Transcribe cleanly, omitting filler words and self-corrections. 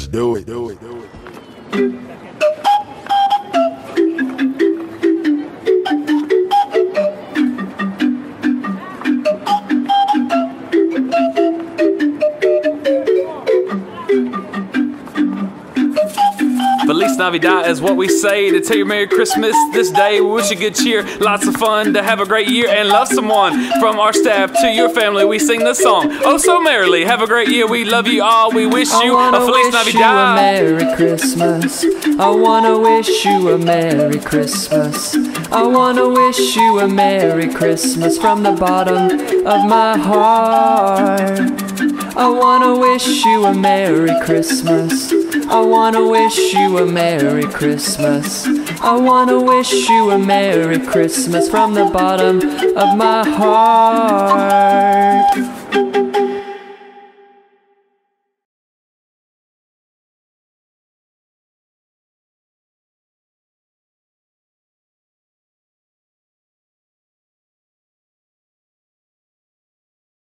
do it. Feliz Navidad is what we say to tell you Merry Christmas this day. We wish you good cheer, lots of fun, to have a great year and love someone. From our staff to your family, we sing this song oh so merrily. Have a great year, we love you all, we wish you a Feliz Navidad. I Merry Christmas. I wanna wish you a Merry Christmas. I wanna wish you a Merry Christmas from the bottom of my heart. I wanna wish you a Merry Christmas. I wanna wish you a Merry Christmas. I wanna wish you a Merry Christmas from the bottom of my heart.